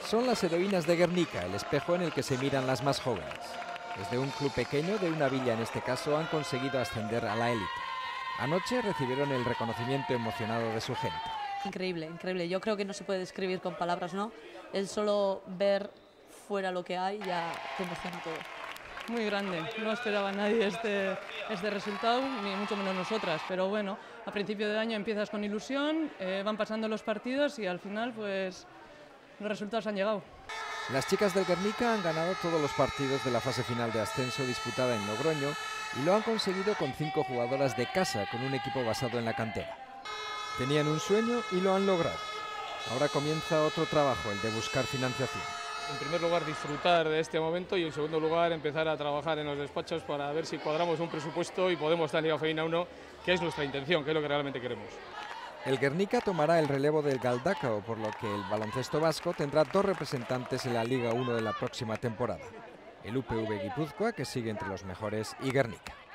Son las heroínas de Guernica, el espejo en el que se miran las más jóvenes. Desde un club pequeño, de una villa en este caso, han conseguido ascender a la élite. Anoche recibieron el reconocimiento emocionado de su gente. Increíble, increíble. Yo creo que no se puede describir con palabras, ¿no? El solo ver fuera lo que hay ya te emociona todo. Muy grande, no esperaba nadie este resultado, ni mucho menos nosotras, pero bueno, a principio de año empiezas con ilusión, van pasando los partidos y al final pues los resultados han llegado. Las chicas del Guernica han ganado todos los partidos de la fase final de ascenso disputada en Logroño y lo han conseguido con 5 jugadoras de casa, con un equipo basado en la cantera. Tenían un sueño y lo han logrado. Ahora comienza otro trabajo, el de buscar financiación. En primer lugar, disfrutar de este momento y en segundo lugar, empezar a trabajar en los despachos para ver si cuadramos un presupuesto y podemos estar en Liga Femenina 1, que es nuestra intención, que es lo que realmente queremos. El Guernica tomará el relevo del Galdacao, por lo que el baloncesto vasco tendrá 2 representantes en la Liga 1 de la próxima temporada. El UPV Guipúzcoa, que sigue entre los mejores, y Guernica.